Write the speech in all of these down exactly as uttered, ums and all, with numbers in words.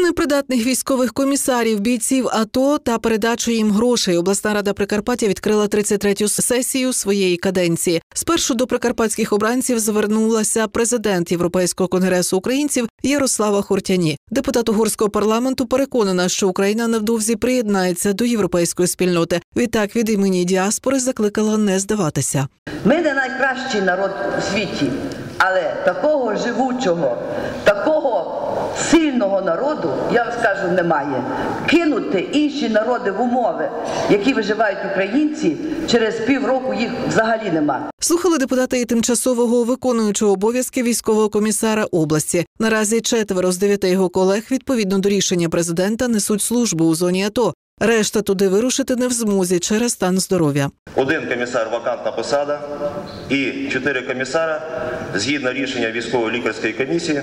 непридатних військових комісарів, бійців АТО та передачу їм грошей обласна рада Прикарпаття відкрила тридцять третю сесію своєї каденції. Спершу до прикарпатських обранців звернулася президент Європейського конгресу українців Ярослава Хортяні. Депутат угорського парламенту переконана, що Україна невдовзі приєднається до європейської спільноти. Відтак від імені діаспори закликала не здаватися. Ми не найкращий народ у світі, але такого живучого, такого сильного народу, я вам скажу, немає. Кинути інші народи в умови, які виживають українці, через півроку їх взагалі нема. Слухали депутати і тимчасового виконуючого обов'язки військового комісара області. Наразі четверо з дев'яти його колег, відповідно до рішення президента, несуть службу у зоні АТО. Решта туди вирушити не в змозі через стан здоров'я. Один комісар – вакантна посада і чотири комісара, згідно рішення військово-лікарської комісії,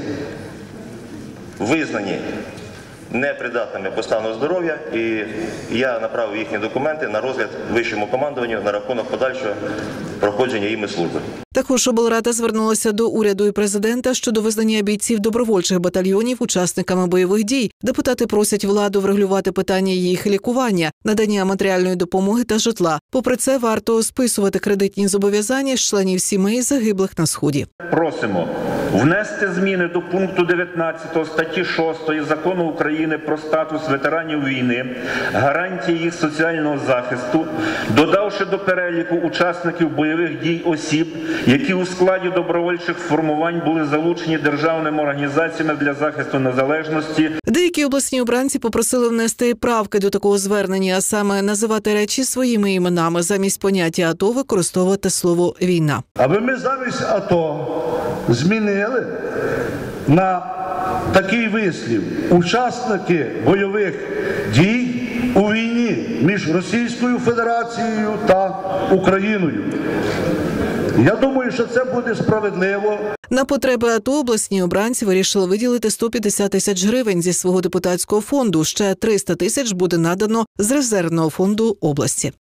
визнані непридатними по стану здоров'я, і я направив їхні документи на розгляд вищому командуванню на рахунок подальшого проходження їми служби. Також облрада звернулася до уряду і президента щодо визнання бійців добровольчих батальйонів учасниками бойових дій. Депутати просять владу врегулювати питання їх лікування, надання матеріальної допомоги та житла. Попри це, варто списувати кредитні зобов'язання з членів сімей загиблих на Сході. Просимо внести зміни до пункту дев'ятнадцятого статті шостої Закону України про статус ветеранів війни, гарантії їх соціального захисту, додавши до переліку учасників бойових дій осіб, які у складі добровольчих формувань були залучені державними організаціями для захисту незалежності. Деякі обласні обранці попросили внести правки до такого звернення, а саме називати речі своїми іменами, замість поняття АТО використовувати слово «війна». Аби ми замість АТО змінили на такий вислів: учасники бойових дій у війні між Російською Федерацією та Україною. Я думаю, що це буде справедливо. На потреби АТО обласні обранці вирішили виділити сто п'ятдесят тисяч гривень зі свого депутатського фонду. Ще триста тисяч буде надано з резервного фонду області.